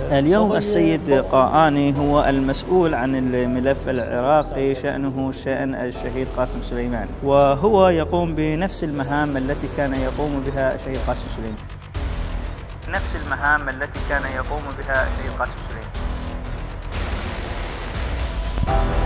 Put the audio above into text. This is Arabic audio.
اليوم السيد قاآني هو المسؤول عن الملف العراقي شأنه شأن الشهيد قاسم سليماني، وهو يقوم بنفس المهام التي كان يقوم بها الشهيد قاسم سليماني. نفس المهام التي كان يقوم بها الشهيد قاسم سليماني.